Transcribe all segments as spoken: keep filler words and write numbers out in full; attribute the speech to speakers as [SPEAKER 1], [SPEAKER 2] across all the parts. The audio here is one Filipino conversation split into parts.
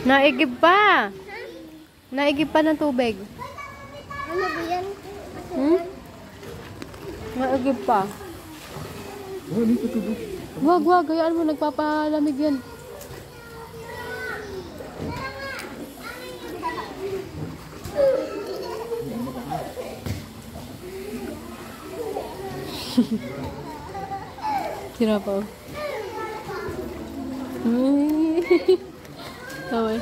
[SPEAKER 1] Naigib pa. Naigib pa ng tubig.
[SPEAKER 2] Ano ba yan?
[SPEAKER 1] Hmm? Naigib pa.
[SPEAKER 3] Oh, dito tubig.
[SPEAKER 1] Wag, wag. Gayaan mo. Nagpapalamig yan. Sira pa. Taway.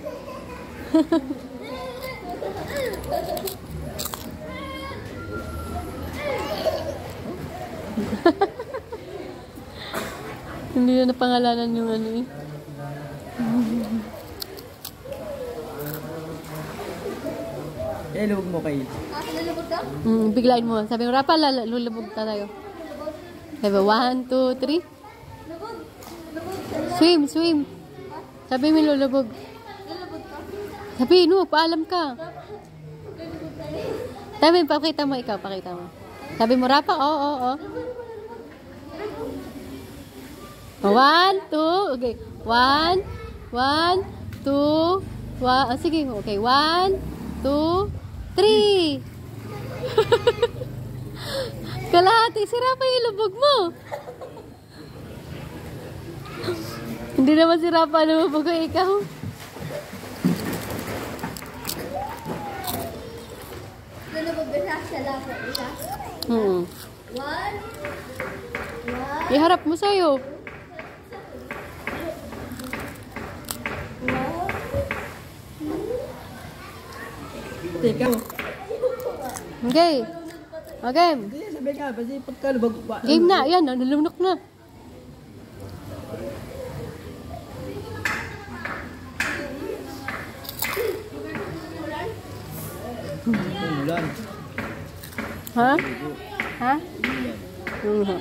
[SPEAKER 1] Hindi na napangalanan yung ano eh.
[SPEAKER 3] Eh, lubog mo kay.
[SPEAKER 2] Ah, nalulubog ka?
[SPEAKER 1] Mm, biglain mo. Sabi mo, Rapa, lala- lulubog na tayo. Sabi, one, two, three.
[SPEAKER 2] Lubog. Lubog.
[SPEAKER 1] Swim, swim. Sabi mo, lulubog.
[SPEAKER 2] Nalulubog ka?
[SPEAKER 1] Sabi, no, paalam ka.
[SPEAKER 2] Nalulubog tayo.
[SPEAKER 1] Sabi, pakita mo ikaw, pakita mo. Sabi mo, Rapa, oo, oo, oo. One, two, okay. One, one, two, one, oh, sige, okay. One, two, three. Kalahati, sira pa yung lubog mo. Hindi naman sira pa lumubog ko ikaw.
[SPEAKER 2] Nalulubog ka sa sa lapo. Isa.
[SPEAKER 1] Hmm.
[SPEAKER 2] One. One.
[SPEAKER 1] Iharap mo sa'yo.
[SPEAKER 3] Ikaw.
[SPEAKER 1] Okay. Okay.
[SPEAKER 3] Hindi, sabi ka. Kasi pagka lubog pa.
[SPEAKER 1] Game na. Yan, nalunok na.
[SPEAKER 3] Umulan.
[SPEAKER 1] Ha? Ha? Mhm.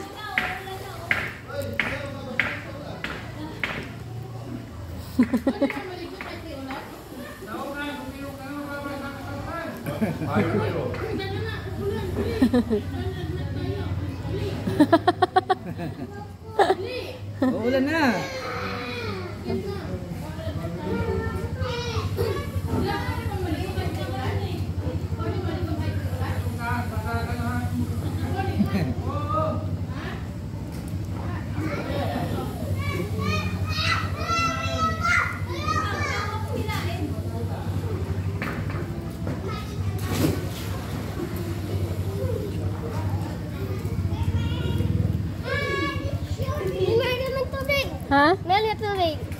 [SPEAKER 3] Uulan na.
[SPEAKER 2] Meron naman tubig.
[SPEAKER 1] Ha?
[SPEAKER 2] Meron na tubig.